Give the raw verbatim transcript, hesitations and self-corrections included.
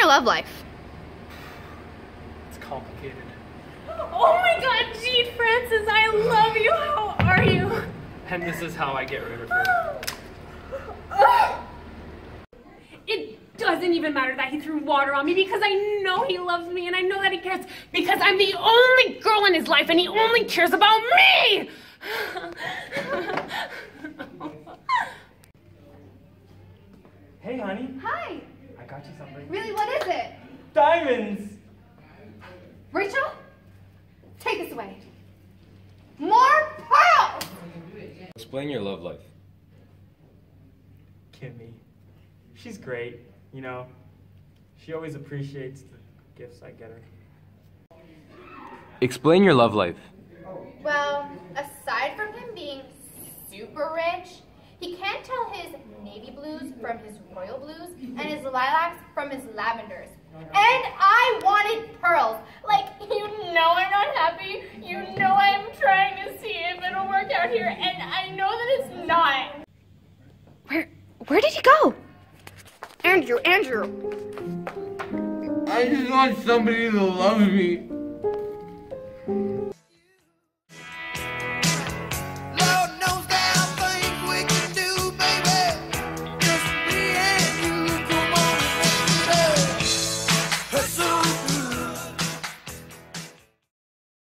love life? It's complicated. Oh my God, Jean Francis, I love you. How are you? And this is how I get rid of her. It doesn't even matter that he threw water on me because I know he loves me and I know that he cares because I'm the only girl in his life and he only cares about me! Hey, honey. Hi. I got you something. Really, what is it? Diamonds! Rachel, take this away. More pearls! Explain your love life. Kimmy. She's great, you know. She always appreciates the gifts I get her. Explain your love life. Well, aside from him being super rich, he can't tell his navy blues from his royal blues and his lilacs from his lavenders. And I wanted pearls. Like, you know I'm not happy. You know I'm trying to see if it'll work out here, and I know that it's not. Where, where did he go? Andrew, Andrew. I just want somebody to love me.